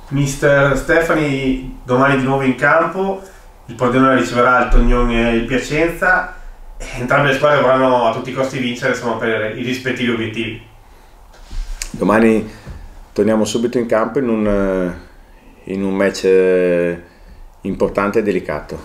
Mister Stefani domani di nuovo in campo, il Pordenone riceverà il Tognone e il Piacenza. Entrambe le squadre vorranno a tutti i costi vincere, insomma, per i rispettivi obiettivi. Domani torniamo subito in campo in un match importante e delicato.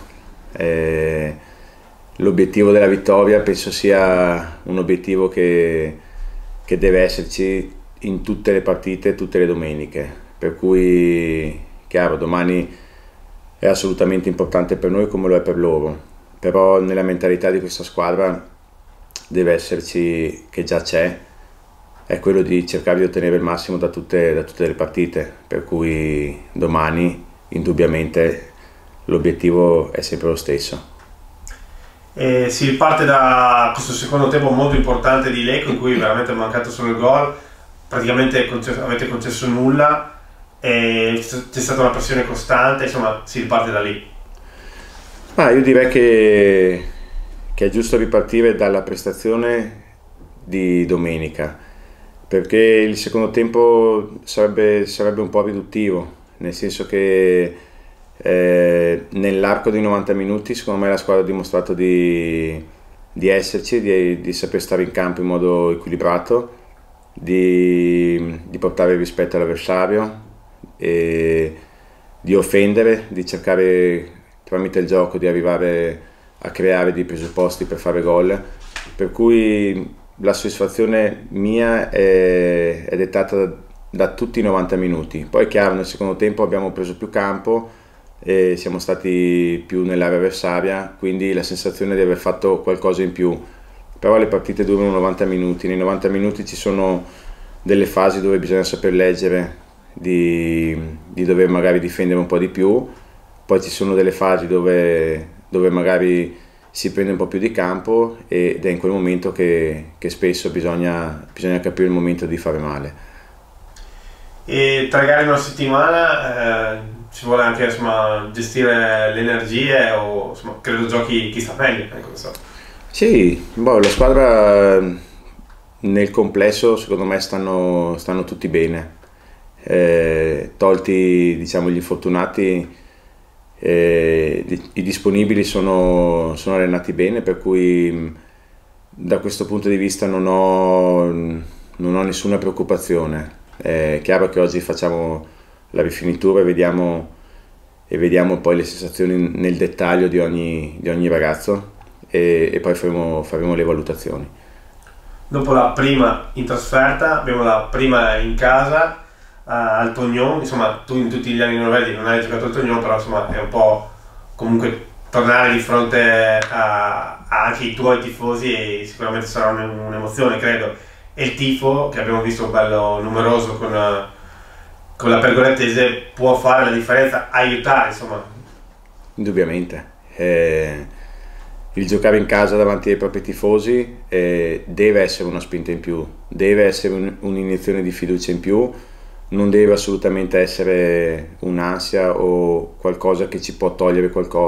L'obiettivo della vittoria penso sia un obiettivo che deve esserci in tutte le partite, tutte le domeniche. Per cui, chiaro, domani è assolutamente importante per noi come lo è per loro, però nella mentalità di questa squadra deve esserci, che già c'è, è quello di cercare di ottenere il massimo da tutte le partite, per cui domani indubbiamente l'obiettivo è sempre lo stesso. Si riparte da questo secondo tempo molto importante di Lecco, in cui veramente è mancato solo il gol, praticamente avete concesso nulla. C'è stata una pressione costante, insomma si riparte da lì. Io direi che è giusto ripartire dalla prestazione di domenica, perché il secondo tempo sarebbe un po' riduttivo, nel senso che nell'arco di 90 minuti secondo me la squadra ha dimostrato di esserci, di saper stare in campo in modo equilibrato, di portare rispetto all'avversario, e di offendere, di cercare tramite il gioco di arrivare a creare dei presupposti per fare gol, per cui la soddisfazione mia è dettata da tutti i 90 minuti. Poi è chiaro, nel secondo tempo abbiamo preso più campo e siamo stati più nell'area avversaria, quindi la sensazione di aver fatto qualcosa in più, però le partite durano 90 minuti, nei 90 minuti ci sono delle fasi dove bisogna saper leggere, di dover magari difendere un po' di più, poi ci sono delle fasi dove magari si prende un po' più di campo ed è in quel momento che spesso bisogna capire il momento di fare male. E 3 gare in una settimana, ci vuole anche, insomma, gestire le energie, o insomma, credo giochi chi sta meglio, ecco. Sì, la squadra nel complesso secondo me stanno tutti bene. Tolti, diciamo, gli infortunati, i disponibili sono allenati bene, per cui da questo punto di vista non ho nessuna preoccupazione. È chiaro che oggi facciamo la rifinitura e vediamo poi le sensazioni nel dettaglio di ogni ragazzo e poi faremo le valutazioni. Dopo la prima in trasferta abbiamo la prima in casa al Tognone. Insomma, tu in tutti gli anni novellati non hai giocato al Tognone, però insomma è un po' comunque tornare di fronte anche ai tuoi tifosi, e sicuramente sarà un'emozione, credo. E il tifo, che abbiamo visto bello numeroso con la Pergolettese, può fare la differenza, aiutare, insomma. Indubbiamente. Il giocare in casa davanti ai propri tifosi deve essere una spinta in più, deve essere un'iniezione di fiducia in più, non deve assolutamente essere un'ansia o qualcosa che ci può togliere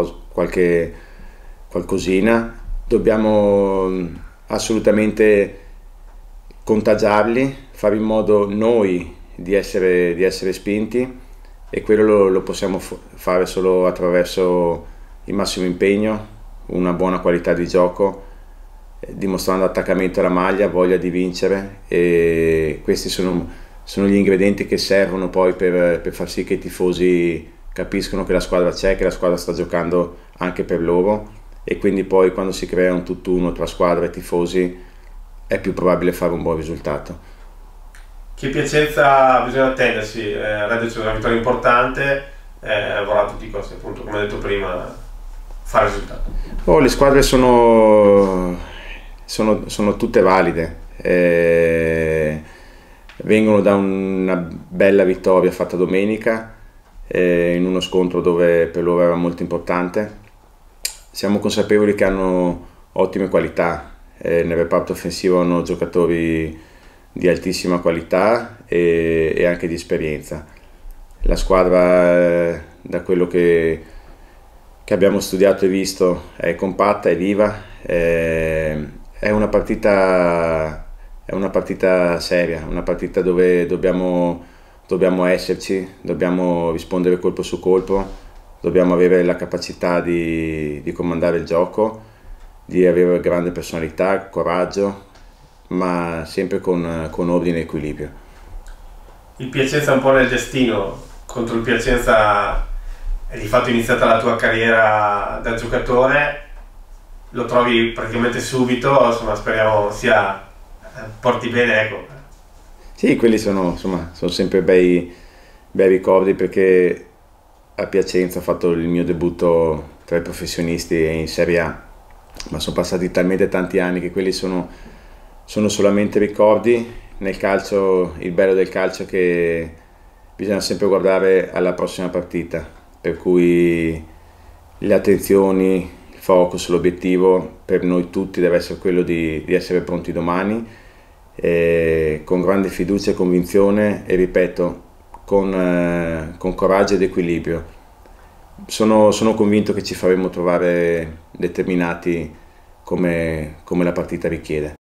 qualcosina. Dobbiamo assolutamente contagiarli, fare in modo noi di essere spinti, e quello lo possiamo fare solo attraverso il massimo impegno, una buona qualità di gioco, dimostrando attaccamento alla maglia, voglia di vincere, e questi sono gli ingredienti che servono poi per far sì che i tifosi capiscono che la squadra c'è, che la squadra sta giocando anche per loro, e quindi poi quando si crea un tutt'uno tra squadra e tifosi è più probabile fare un buon risultato. Che Piacenza bisogna attendersi, Reduce è una vittoria importante, vorrà a tutti i costi, appunto, come detto prima, fare risultato. Le squadre sono tutte valide, vengono da una bella vittoria fatta domenica, in uno scontro dove per loro era molto importante. Siamo consapevoli che hanno ottime qualità, nel reparto offensivo hanno giocatori di altissima qualità e anche di esperienza. La squadra, da quello che abbiamo studiato e visto, è compatta, è viva, è una partita seria, una partita dove dobbiamo dobbiamo esserci, dobbiamo rispondere colpo su colpo, dobbiamo avere la capacità di comandare il gioco, di avere grande personalità, coraggio, ma sempre con ordine e equilibrio. Il Piacenza è un po' nel destino, contro il Piacenza è di fatto iniziata la tua carriera da giocatore, lo trovi praticamente subito, insomma speriamo porti bene, ecco. Sì, quelli sono, insomma, sono sempre bei ricordi perché a Piacenza ho fatto il mio debutto tra i professionisti in Serie A, ma sono passati talmente tanti anni che quelli sono solamente ricordi. Nel calcio, il bello del calcio è che bisogna sempre guardare alla prossima partita, per cui le attenzioni, il focus, l'obiettivo per noi tutti deve essere quello di essere pronti domani, con grande fiducia e convinzione e ripeto, con coraggio ed equilibrio. Sono convinto che ci faremo trovare determinati come la partita richiede.